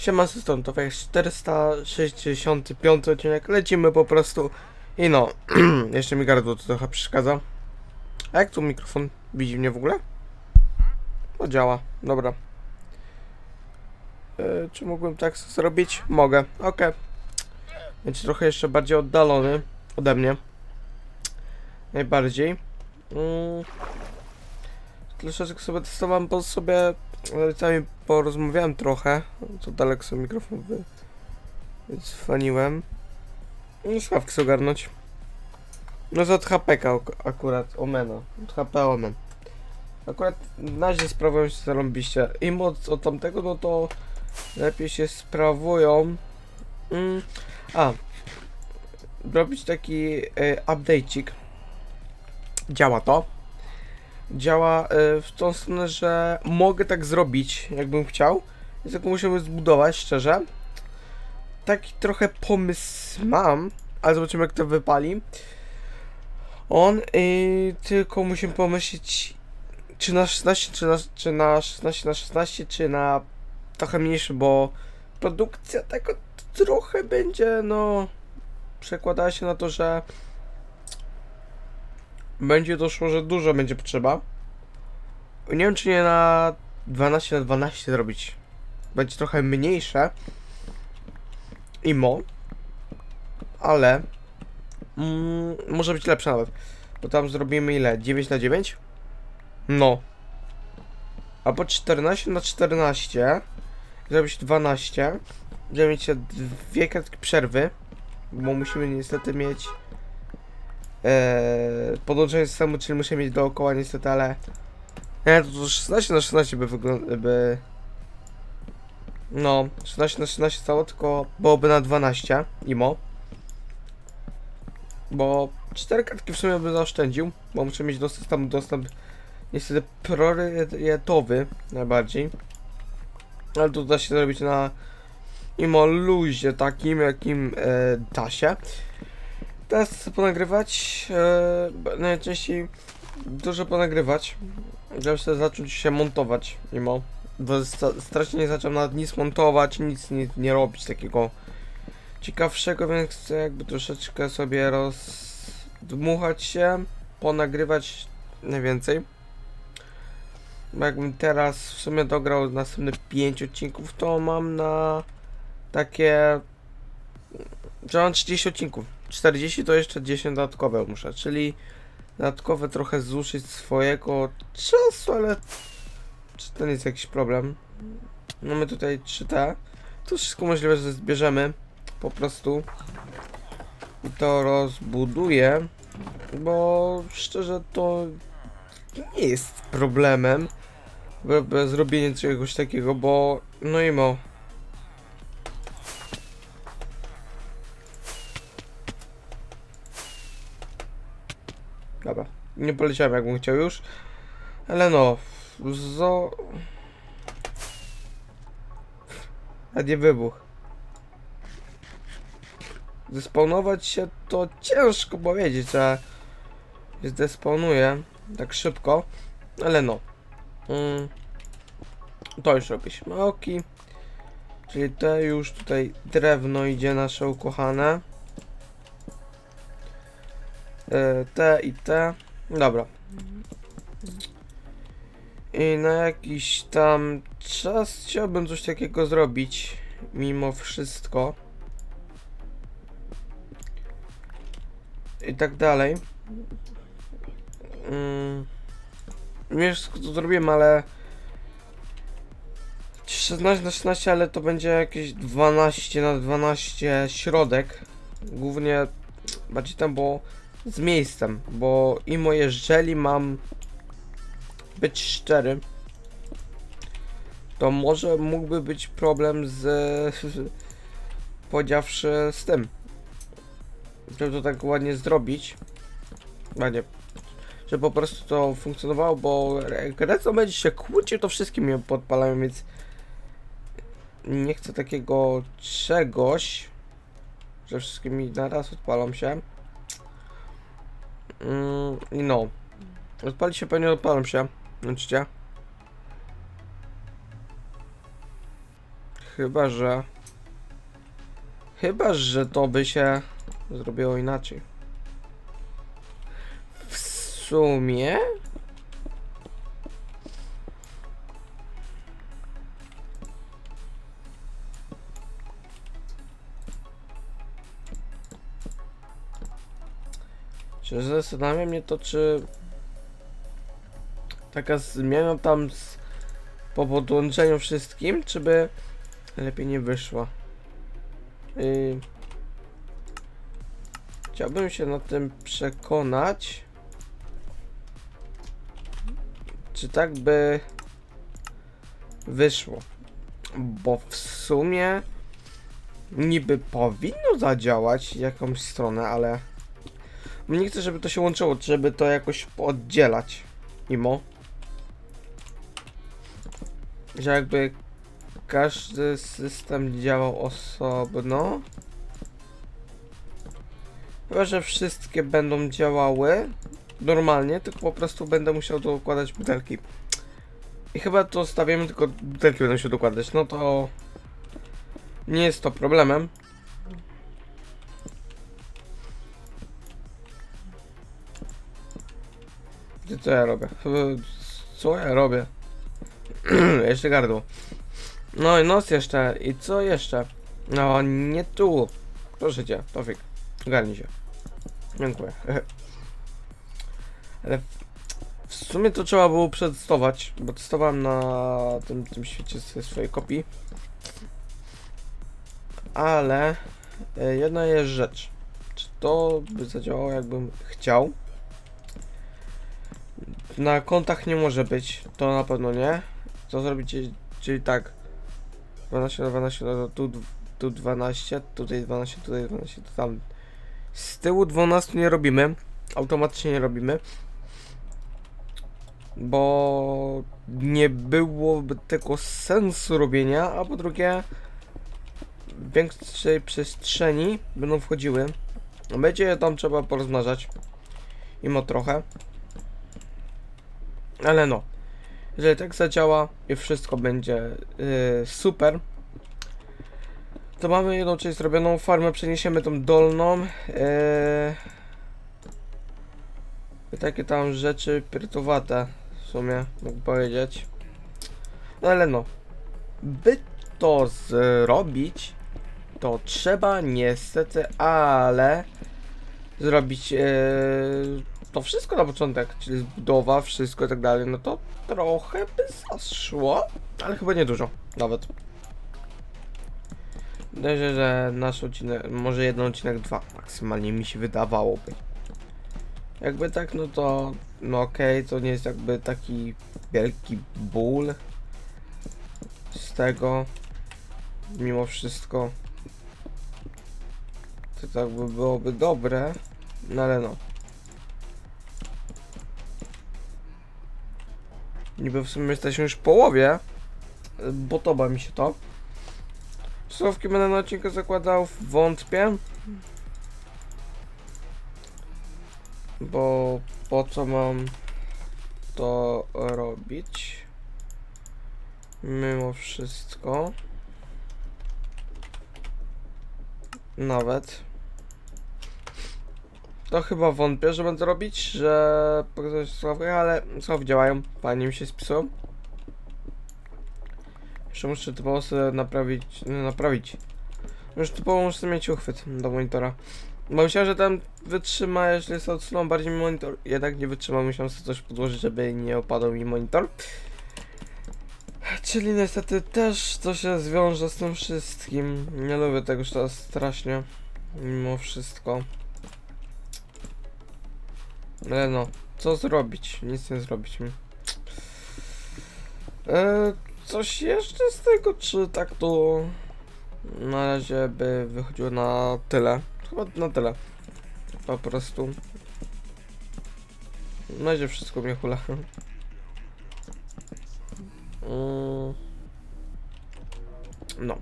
Siema, system, to jest 465 odcinek, lecimy po prostu. I no, jeszcze mi gardło to trochę przeszkadza. A jak tu mikrofon? Widzi mnie w ogóle? No działa, dobra. Czy mógłbym tak zrobić? Mogę, ok. Więc trochę jeszcze bardziej oddalony ode mnie. Najbardziej. Troszeczkę sobie testowałem, bo sobie sami porozmawiałem trochę. Co daleko sobie mikrofon wydzwoniłem. No słuchawki sobie ogarnąć. No z od HP'ka akurat, Omena. Od HP Omen. Akurat na razie sprawują się zarąbiście. Im od tamtego, no to lepiej się sprawują. Robić taki update'cik. Działa to. Działa w tą stronę, że mogę tak zrobić, jakbym chciał. Więc tak musimy zbudować, szczerze. Taki trochę pomysł mam, ale zobaczymy, jak to wypali. Tylko musimy pomyśleć, czy na 16, czy na 16 na 16, czy na trochę mniejszy, bo produkcja tego trochę będzie, no, przekładała się na to, że będzie doszło, że dużo będzie potrzeba. Nie wiem, czy nie na 12 na 12 zrobić. Będzie trochę mniejsze. Ale może być lepsze nawet. Bo tam zrobimy ile? 9 na 9? No. Albo 14 na 14. Zrobić 12. Będziemy mieć dwie kratki przerwy. Bo musimy niestety mieć podłączenie systemu, czyli musimy mieć dookoła niestety, ale nie, to 16 na 16 by no, 16 na 16 stało, tylko byłoby na 12 bo 4 kartki w sumie bym zaoszczędził, bo muszę mieć do systemu dostęp niestety priorytetowy najbardziej, ale to da się zrobić na luzie takim, jakim da się. Teraz chcę ponagrywać, najczęściej dużo ponagrywać, żeby sobie zacząć się montować, bo strasznie nie zacząłem nawet nic montować, nic nie robić takiego ciekawszego, więc chcę jakby troszeczkę sobie rozdmuchać się, ponagrywać najwięcej. Bo jakbym teraz w sumie dograł następne 5 odcinków, to mam na takie, że mam 30 odcinków. 40 to jeszcze 10 dodatkowe muszę, czyli dodatkowe trochę zużyć swojego czasu, ale czy to nie jest jakiś problem? Mamy tutaj 3T. To wszystko możliwe, że zbierzemy po prostu i to rozbuduję, bo szczerze to nie jest problemem zrobienie czegoś takiego, bo no dobra, nie poleciałem jakbym chciał już, ale no, a nie wybuch. Zespawnować się to ciężko powiedzieć, że się zdespawnuje tak szybko, ale no. To już robi smoki. Czyli te już tutaj drewno idzie nasze ukochane. Te i te. Dobra. I na jakiś tam czas chciałbym coś takiego zrobić. Mimo wszystko. I tak dalej. Wiesz, co to zrobiłem, ale 16 na 16, ale to będzie jakieś 12 na 12 środek. Głównie bardziej tam, bo z miejscem, bo jeżeli mam być szczery, to może mógłby być problem powiedziawszy z tym, żeby to tak ładnie zrobić, żeby po prostu to funkcjonowało, bo co będzie się kłócił, to wszystkim mnie podpalają, więc nie chcę takiego czegoś, że wszystkim mi naraz odpalą się. I no, odpali się, pewnie odpalam się, widzicie? Chyba, że to by się zrobiło inaczej. W sumie... Czy zastanawia mnie to, czy... Taka zmiana tam po podłączeniu wszystkim, czy by lepiej nie wyszła. Chciałbym się na tym przekonać, czy tak by wyszło, bo w sumie niby powinno zadziałać jakąś stronę, ale nie chcę, żeby to się łączyło, żeby to jakoś oddzielać, mimo że jakby każdy system działał osobno. Chyba, że wszystkie będą działały normalnie, tylko po prostu będę musiał dokładać butelki. I chyba to stawiamy, tylko butelki będą się dokładać. No to nie jest to problemem. Co ja robię? Co ja robię? Jeszcze gardło. No i nos jeszcze. I co jeszcze? No nie tu. Proszę cię, Tofik. Ogarnij się. Dziękuję. Ale w sumie to trzeba było przetestować, bo testowałem na tym świecie ze swojej kopii. Ale jedna jest rzecz. Czy to by zadziałało, jakbym chciał? Na kontach nie może być, to na pewno nie. Co zrobić, czyli tak 12 na 12, no to tu 12, tutaj 12, tutaj 12, to tam z tyłu 12 nie robimy, automatycznie nie robimy, bo nie byłoby tego sensu robienia, a po drugie w większej przestrzeni będą wchodziły, będzie je tam trzeba porozmnażać, mimo trochę, ale no. Jeżeli tak zadziała i wszystko będzie super, to mamy jedną część zrobioną, farmę przeniesiemy tą dolną. Takie tam rzeczy pirtowate w sumie, mógł powiedzieć. No ale no, by to zrobić, to trzeba niestety, ale zrobić to wszystko na początek, czyli zbudowa, wszystko i tak dalej, no to trochę by zaszło, ale chyba nie dużo, nawet. Wydaje się, że nasz odcinek, może jeden odcinek, dwa maksymalnie mi się wydawałoby. Jakby tak, no to, no okej, to nie jest jakby taki wielki ból z tego, mimo wszystko. To tak by byłoby dobre, no ale no. Niby w sumie jesteśmy już w połowie, bo podoba mi się to. Słówki będę na odcinku zakładał, wątpię. Bo po co mam to robić? Mimo wszystko. Nawet. To chyba wątpię, że będę robić, że pokazać sławki, ale sławki działają, fajnie mi się spisują. Jeszcze muszę typowo sobie naprawić. Już typowo muszę mieć uchwyt do monitora. Bo myślałem, że tam wytrzyma, jeśli sobie odsunął bardziej mi monitor. Jednak nie wytrzymał, musiałem sobie coś podłożyć, żeby nie opadał mi monitor. Czyli niestety też to się zwiąże z tym wszystkim. Nie lubię tego już teraz strasznie. Mimo wszystko. Ale no, co zrobić? Nic nie zrobić mi. Coś jeszcze z tego, czy tak to na razie by wychodziło na tyle? Chyba na tyle. Po prostu. Na razie wszystko mnie hula. No.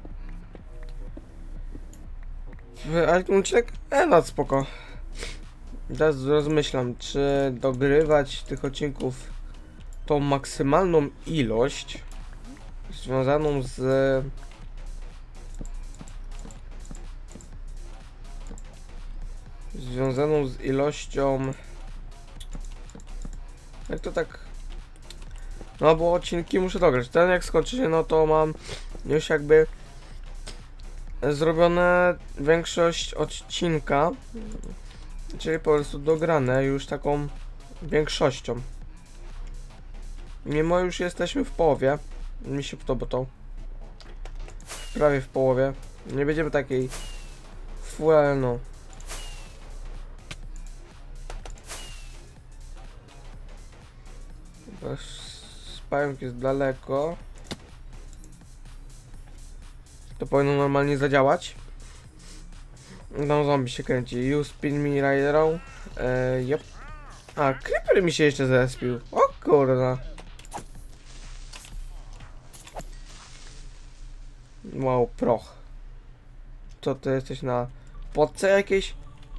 Ale ten odcinek nad spoko. Teraz rozmyślam, czy dogrywać tych odcinków tą maksymalną ilość związaną z związaną z ilością... Jak to tak... No bo odcinki muszę dograć. Ten jak skończy się, no to mam już jakby zrobione większość odcinka, czyli po prostu dograne już taką większością. Mimo już jesteśmy w połowie, mi się podoba to. Prawie w połowie. Nie będziemy takiej full, no. Pająk jest daleko. To powinno normalnie zadziałać. Tam zombie się kręci. You spin me right around. Yep. A, creeper mi się jeszcze zespił. O kurna. Wow, proch. Co ty jesteś na podce jakieś?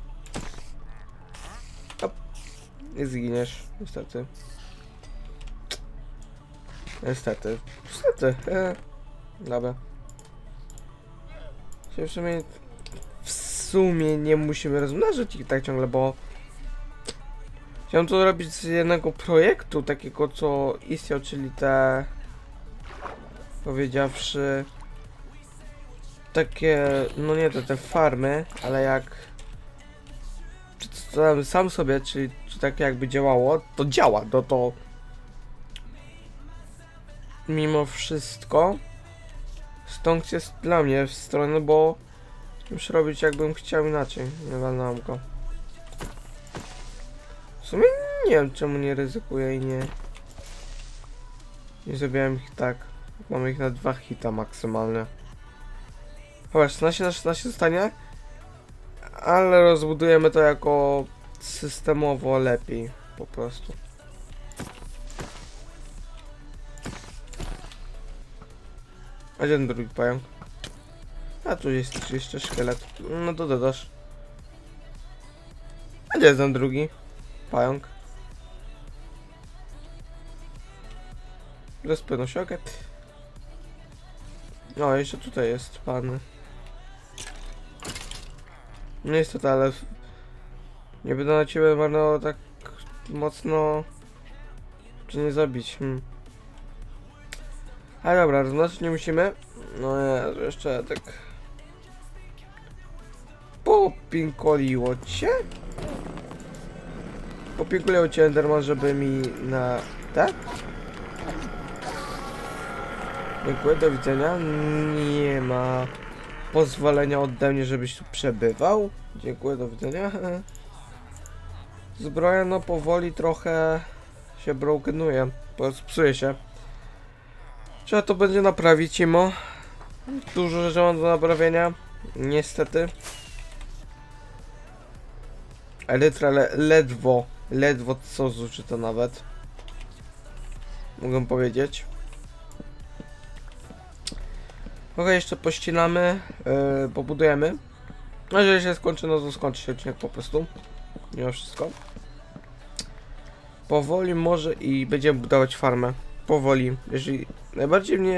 Op. Nie zginiesz, niestety. Niestety. Dobra. W sumie nie musimy rozmnażać ich tak ciągle, bo chciałem to robić z jednego projektu, takiego co istniał, czyli te, powiedziawszy, takie, no nie te farmy, ale jak przedstawiam sam sobie, czyli czy tak jakby działało, to działa, no to mimo wszystko stąd jest dla mnie w stronę, bo muszę robić jakbym chciał inaczej, nie walnąłem go. W sumie nie wiem czemu nie ryzykuję i nie zrobiłem ich tak. Mamy ich na 2 hita maksymalnie. Chyba 16 na 16 zostanie, ale rozbudujemy to jako systemowo lepiej po prostu. A gdzie ten drugi pająk? A tu jest jeszcze szkielet. No to dodasz. A gdzie jest ten drugi pająk? Rozpłynął się, okej. No, jeszcze tutaj jest pan. No niestety, ale nie będę na ciebie marnował tak mocno, czy nie zabić. A dobra, rozmawiać nie musimy. No nie, jeszcze tak. Popinkoliło cię? Popinkoliło cię Enderman, żeby mi na... tak? Dziękuję, do widzenia. Nie ma pozwolenia ode mnie, żebyś tu przebywał. Dziękuję, do widzenia. Zbroja no powoli trochę się brokenuje, psuje się. Trzeba to będzie naprawić, Imo. Dużo rzeczy mam do naprawienia, niestety. Elytra ledwo co zużyto nawet. Mogę powiedzieć. Ok, jeszcze pościnamy, pobudujemy. No jeżeli się skończy, no to skończy się odcinek po prostu. Mimo wszystko. Powoli może i będziemy budować farmę. Powoli. Jeżeli najbardziej mnie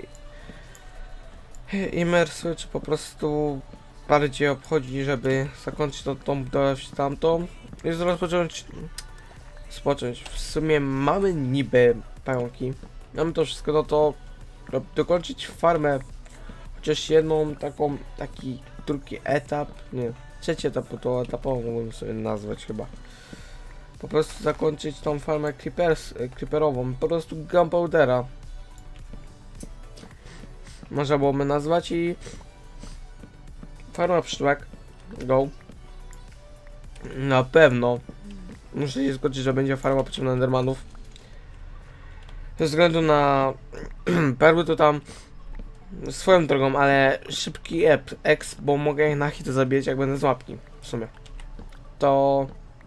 imersuje, czy po prostu bardziej obchodzi, żeby zakończyć tą budować tamtą i spocząć. W sumie mamy niby pająki. Mamy to wszystko, no to dokończyć farmę. Chociaż jedną taki drugi etap, nie, trzeci etap, bo to etapową mógłbym sobie nazwać chyba. Po prostu zakończyć tą farmę creeperową, po prostu gunpowdera. Można byłoby nazwać i farma pszczółek. Go. Na pewno muszę się zgodzić, że będzie farma potrzebna endermanów. Ze względu na perły to tam swoją drogą, ale szybki exp, bo mogę ich na hit zabijać jak będę z łapki, w sumie. To...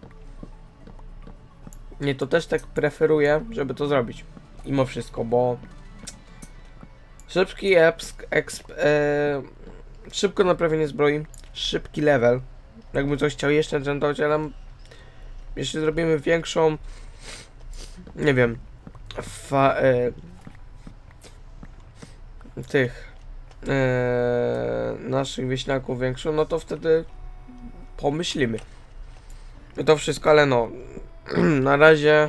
Nie, to też tak preferuję, żeby to zrobić. Mimo wszystko, bo... Szybki exp, szybko naprawienie zbroi, szybki level. Jakbym coś chciał jeszcze enchantować, ale... Jeśli zrobimy większą... Nie wiem... naszych wieśniaków większą, no to wtedy pomyślimy. I to wszystko, ale no, na razie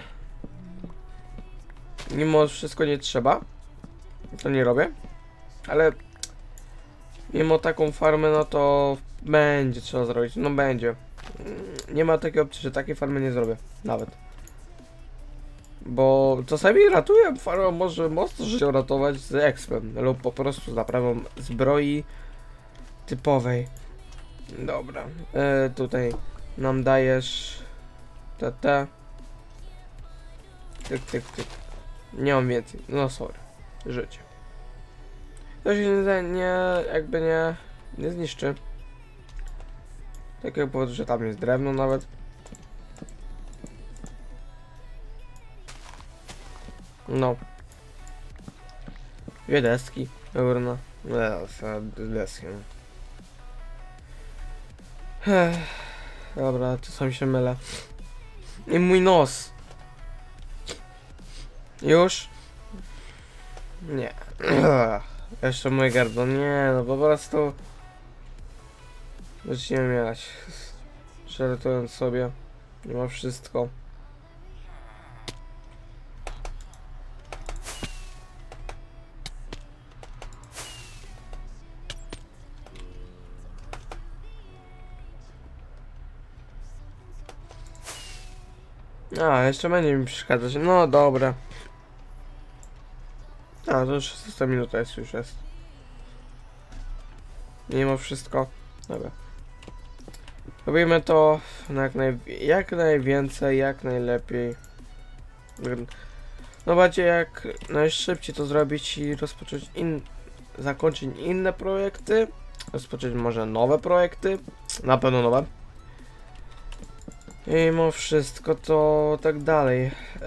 mimo wszystko nie trzeba, to nie robię, ale mimo taką farmę, no to będzie trzeba zrobić, no będzie. Nie ma takiej opcji, że takiej farmy nie zrobię, nawet. Bo czasami ratuję farmę, może mocno życie ratować z expem, lub po prostu z naprawą zbroi typowej. Dobra, tutaj nam dajesz TT. Tyk, tyk, tyk. Nie mam więcej, no sorry, życie. To się jakby nie zniszczy. Takiego powodu, że tam jest drewno nawet. No. Dwie deski. Dobra. Deski. Dobra, czasami się mylę. I mój nos. Już? Nie. Jeszcze moje gardło. Nie, no po prostu. Zaczniemy mieć. Żartując sobie. Nie ma wszystko. A, jeszcze będzie mi przeszkadzać. No dobra. A, to już 16 minuta już jest. Mimo wszystko. Dobra. Robimy to jak najwięcej, jak najlepiej. No bardziej jak najszybciej to zrobić i rozpocząć zakończyć inne projekty. Rozpocząć może nowe projekty. Na pewno nowe. I mimo wszystko to tak dalej.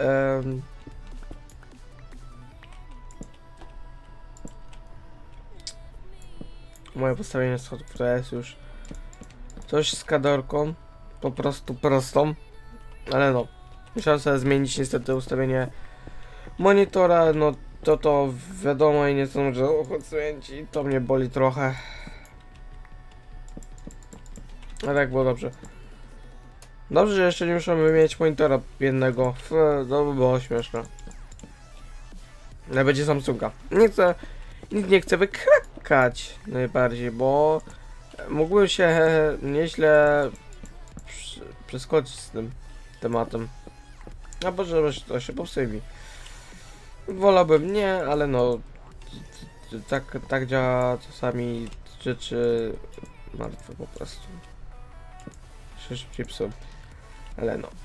Moje postawienie schodów to jest już coś z kadorką, po prostu prostą, ale no, musiałem sobie zmienić niestety ustawienie monitora, no to wiadomo i nie są, że konsumenci, to mnie boli trochę, ale tak było dobrze. Dobrze, że jeszcze nie muszę wymienić monitora jednego, to by było śmieszne. Ale będzie Samsunga. Nikt nie chce wykrakać najbardziej, bo mógłbym się nieźle przeskoczyć z tym tematem. A może to się popsuje mi. Wolałbym nie, ale no tak działa czasami rzeczy martwe po prostu. Się szybciej psują. Ale no.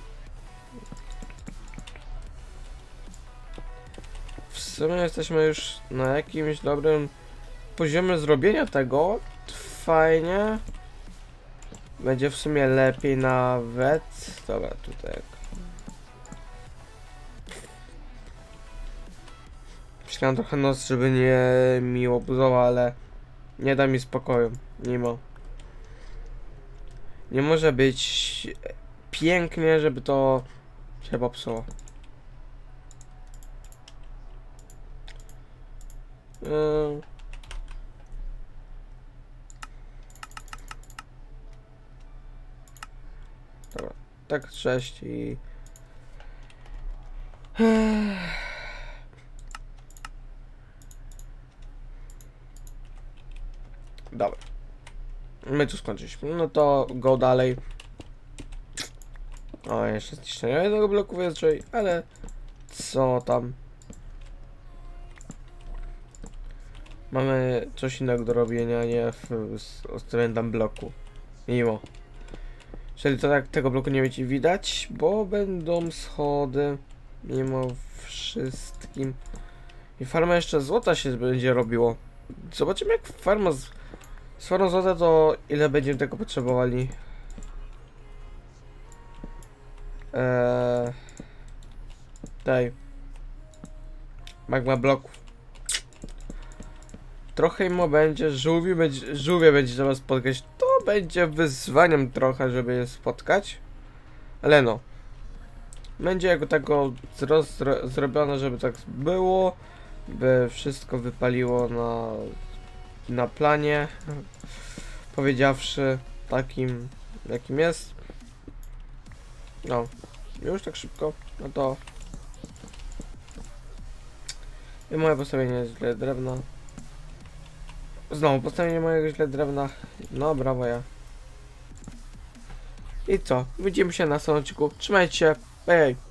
W sumie jesteśmy już na jakimś dobrym poziomie zrobienia tego. Fajnie. Będzie w sumie lepiej nawet. Dobra, tutaj. Myślałem trochę noc, żeby nie mi obuzował, ale nie da mi spokoju. Nie może być pięknie, żeby to się popsuło. Dobra, tak 6 i... Dobra. My tu skończyliśmy. No to go dalej. O, jeszcze zniszczenie jednego bloku wyżej, ale co tam? Mamy coś innego do robienia, nie w tam bloku. Mimo. Czyli to tak tego bloku nie będzie widać, bo będą schody mimo wszystkim. I farma jeszcze złota się będzie robiło. Zobaczymy jak farma z farmą złota to ile będziemy tego potrzebowali. Daj. Magma bloków. Trochę im będzie, żółwie będzie trzeba spotkać. To będzie wyzwaniem trochę, żeby je spotkać. Ale no. Będzie jako tako zrobione, żeby tak było. By wszystko wypaliło na planie. Powiedziawszy takim, jakim jest. No, już tak szybko, no to... I moje postawienie jest źle drewna. Znowu postawienie mojego źle drewna. No, brawo ja. I co? Widzimy się na następnym odcinku. Trzymajcie się. Hej.